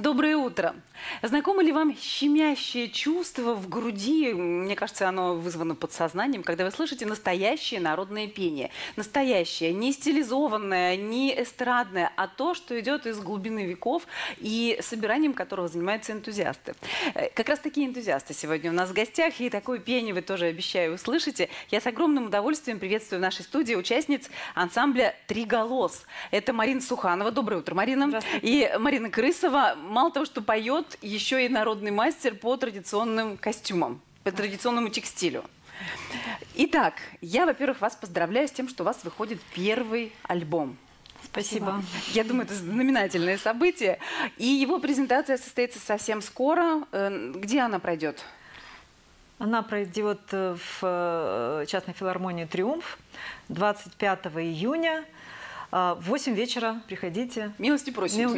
Доброе утро. Знакомо ли вам щемящее чувство в груди? Мне кажется, оно вызвано подсознанием, когда вы слышите настоящее народное пение. Настоящее, не стилизованное, не эстрадное, а то, что идет из глубины веков и собиранием которого занимаются энтузиасты. Как раз такие энтузиасты сегодня у нас в гостях, и такое пение вы тоже, обещаю, услышите. Я с огромным удовольствием приветствую в нашей студии участниц ансамбля «Триголос». Это Марина Суханова. Доброе утро, Марина. И Марина Крысова. Мало того, что поет, еще и народный мастер по традиционным костюмам, по традиционному текстилю. Итак, я, во-первых, вас поздравляю с тем, что у вас выходит первый альбом. Спасибо. Я думаю, это знаменательное событие. И его презентация состоится совсем скоро. Где она пройдет? Она пройдет в частной филармонии «Триумф» 25 июня. В 8 вечера приходите. Милости просим.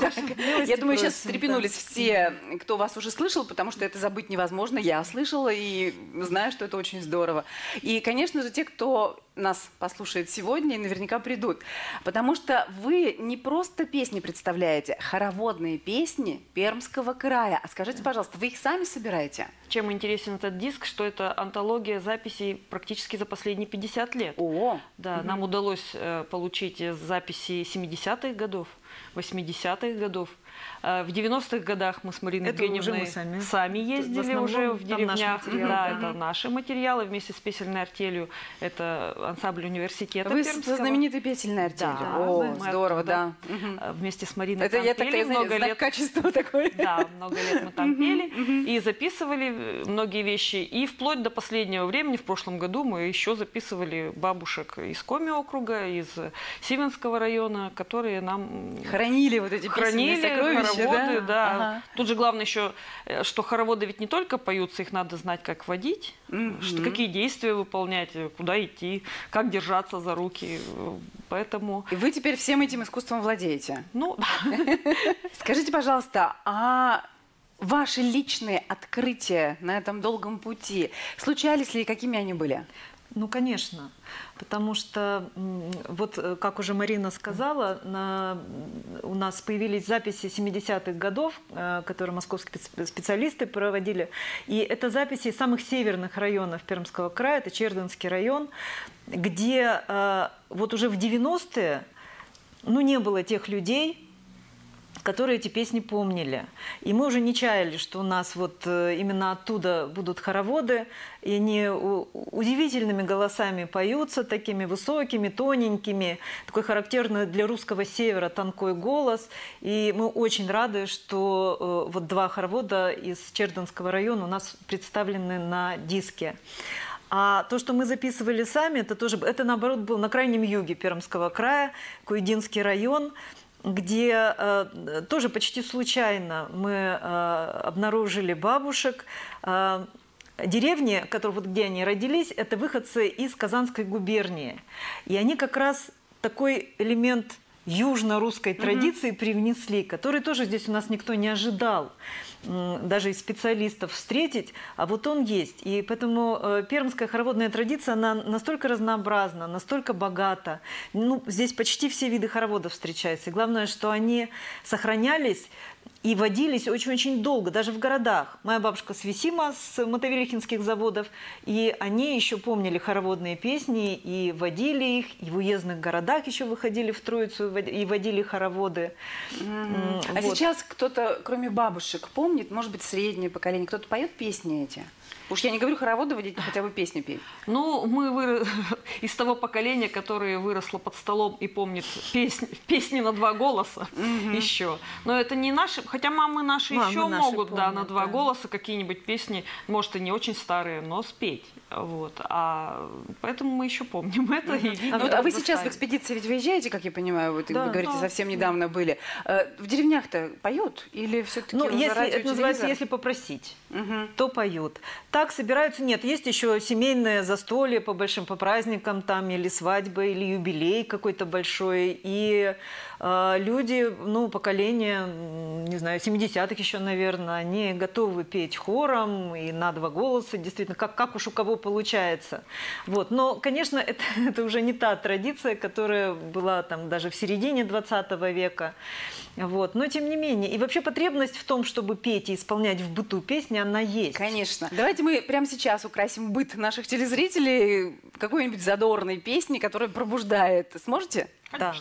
Я думаю, сейчас встрепенулись все, кто вас уже слышал, потому что это забыть невозможно. Я слышала и знаю, что это очень здорово. И, конечно же, те, кто нас послушает сегодня, наверняка придут. Потому что вы не просто песни представляете, хороводные песни Пермского края. А скажите, пожалуйста, вы их сами собираете? Чем интересен этот диск, что это антология записей практически за последние 50 лет. О! Да, нам удалось получить записи 70-х годов, 80-х годов. В 90-х годах мы с Мариной Евгеньевной сами ездили уже в деревнях. Да, это наши материалы вместе с песельной артелью. Это ансамбль университета Вы со знаменитой песельной артелью. Да, о, здорово, да. Вместе с Мариной это я пели много лет. Качество такое. Да, много лет мы там пели и записывали многие вещи. И вплоть до последнего времени, в прошлом году, мы еще записывали бабушек из Коми округа, из Сивенского района, которые нам хранили вот эти песенные сокровища. Хороводы, да. Ага. Тут же главное еще, что хороводы ведь не только поются, их надо знать, как водить, какие действия выполнять, куда идти, как держаться за руки. Поэтому... И вы теперь всем этим искусством владеете? Ну, скажите, пожалуйста, а ваши личные открытия на этом долгом пути, случались ли и какими они были? Ну, конечно, потому что, вот как уже Марина сказала, у нас появились записи 70-х годов, которые московские специалисты проводили. И это записи из самых северных районов Пермского края, это Чердынский район, где вот уже в 90-е, ну, не было тех людей, которые эти песни помнили. И мы уже не чаяли, что у нас вот именно оттуда будут хороводы, и они удивительными голосами поются, такими высокими, тоненькими, такой характерный для русского севера тонкой голос. И мы очень рады, что вот два хоровода из Чердынского района у нас представлены на диске. А то, что мы записывали сами, это наоборот был на крайнем юге Пермского края, Куйдинский район, где тоже почти случайно мы обнаружили бабушек. Деревни, где они родились, это выходцы из Казанской губернии. И они как раз такой элемент южно-русской традиции привнесли, который тоже здесь у нас никто не ожидал даже из специалистов встретить, а вот он есть. И поэтому пермская хороводная традиция, она настолько разнообразна, настолько богата. Ну, здесь почти все виды хороводов встречаются. И главное, что они сохранялись и водились очень-очень долго, даже в городах. Моя бабушка с Висима, с Мотовилихинских заводов, и они еще помнили хороводные песни и водили их, и в уездных городах еще выходили в Троицу и водили хороводы. А сейчас кто-то, кроме бабушек, помнит, может быть, среднее поколение, кто-то поет песни эти? Уж я не говорю хороводы водить, но хотя бы песни петь. Ну, мы из того поколения, которое выросло под столом и помнит песни на два голоса еще. Но это не наши, хотя мамы наши еще могут, помнят, да, на два голоса какие-нибудь песни, может, и не очень старые, но спеть. Вот. Поэтому мы еще помним это. А вы сейчас в экспедиции ведь выезжаете, как я понимаю, вы говорите, совсем недавно были. В деревнях-то поют? Или все-таки Это называется, если попросить, то поют. Так собираются, нет, есть еще семейное застолье по большим, по праздникам, там, или свадьба, или юбилей какой-то большой. И люди, ну, поколение, не знаю, 70-х еще, наверное, они готовы петь хором и на два голоса, действительно, как уж у кого получается. Вот. Но, конечно, это уже не та традиция, которая была там даже в середине 20 века. Вот. Но, тем не менее, и вообще потребность в том, чтобы петь и исполнять в быту песни, она есть. Конечно. Давайте мы прямо сейчас украсим быт наших телезрителей какой-нибудь задорной песней, которая пробуждает. Сможете? Да.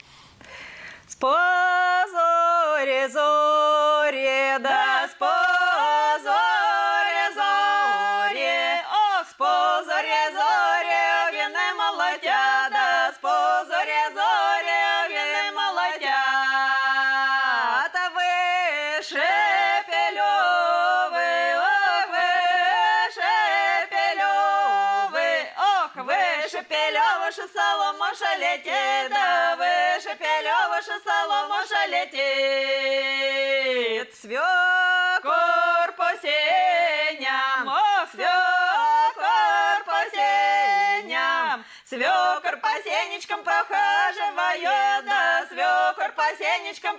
Спозоре, зоре, да спозоре, зоре, о, спозоре, зоре, віни молодя, да спозоре, зоре, віни молодя, та вище пельови, ох, вище пельови, ох, вище пельови, що соломоша летить, да вище пельови, що соломоша летить. Свекор по сеням, ох, свекор по сеням, свекор по сенечкам похаживает, да свекор по сенечкам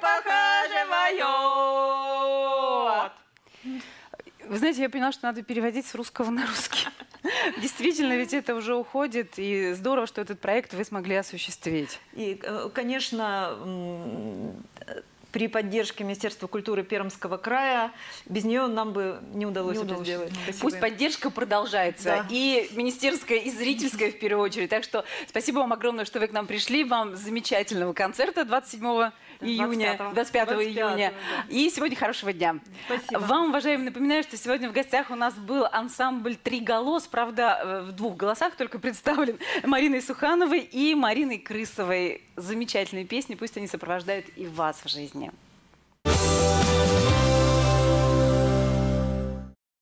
похаживает. Вы знаете, я поняла, что надо переводить с русского на русский. Действительно, ведь это уже уходит, и здорово, что этот проект вы смогли осуществить. И, конечно, при поддержке Министерства культуры Пермского края, без нее нам бы не удалось это сделать. Спасибо. Пусть поддержка продолжается, да. И министерская, и зрительская в первую очередь. Так что спасибо вам огромное, что вы к нам пришли. Вам замечательного концерта 27 июня, 25 июня. Да. И сегодня хорошего дня. Спасибо. Вам, уважаемые, напоминаю, что сегодня в гостях у нас был ансамбль «Три голос», правда, в двух голосах только представлен, Мариной Сухановой и Мариной Крысовой. Замечательные песни, пусть они сопровождают и вас в жизни.